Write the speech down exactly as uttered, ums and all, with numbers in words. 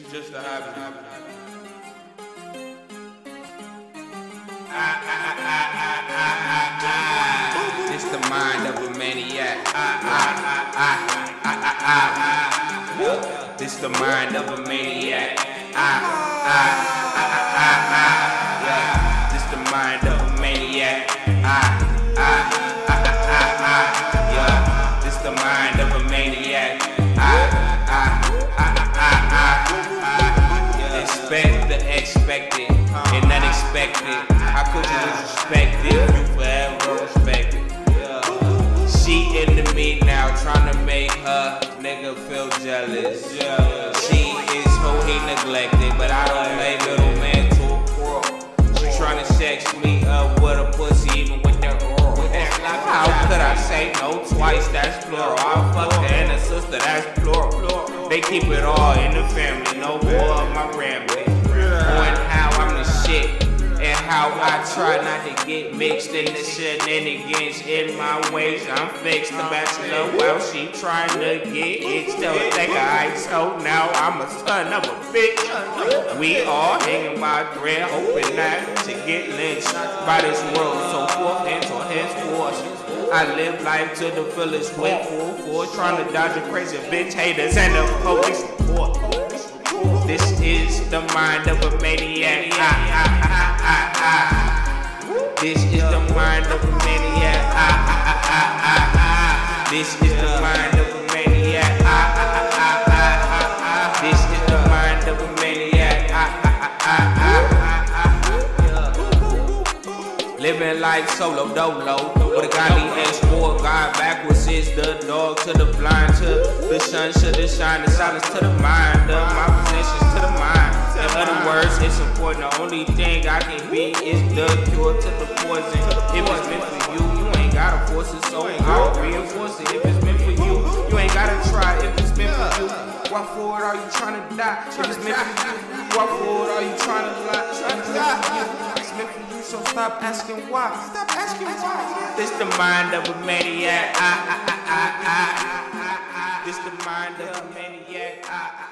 just a hobby. Ah, ah, ah, ah, ah, ah. It's the mind of a maniac. Ah, ah, ah, ah, ah, ah, ah. This the mind of a maniac. Ah, ah, ah, ah, ah, ah. This the mind of a maniac. Ah, ah, ah, ah, ah, ah. Yeah. This the mind of a maniac. Ah, ah, ah, ah, ah, ah. Expect the expected and unexpected. How could you disrespect it? You forever respect it. She into me now, trying to make her nigga feel jealous. She is who he neglected, but I don't play little man to a pro. She trying to sex me up with a pussy, even with that oral. How could I say no twice? That's plural. I fuck her and her sister, that's plural. They keep it all in the family, no more of my rambling. On how I'm the shit. And how I try not to get mixed in the shenanigans in my ways. I'm fixed, the bachelor, well, she trying to get it. Still think I so now I'm a son of a bitch. We all hanging by a thread, hoping not to get lynched by this world. So forth and so henceforth, I live life to the fullest, went full force, trying to dodge the crazy bitch haters and the police report. This is the mind of a maniac. Ah, ah, ah, ah, ah. This is the mind of a maniac. Ah, ah, ah, ah, ah. This is the mind of a maniac. Ah, ah, ah, ah, ah. This is the mind of a maniac. Ah, ah, ah, ah, ah. Living life solo dolo. With a godly export, God backwards is the dog to the blind, to the sun, to the shine, the silence to the mind, of my possessions to the mind. In other words, it's important. The only thing I can be is the cure to the poison. If it's meant for you, you ain't gotta force it, so I'll reinforce it. If it's meant for you, you ain't gotta try. If it's meant for you, why forward are you trying to die? If it's meant for you, why forward are you trying to lie? If it's meant for you, it's meant for you, so stop asking why. Stop asking why. This the mind of a maniac. Ah, ah, ah, ah, ah, ah, ah. This the mind of a maniac. Ah, ah.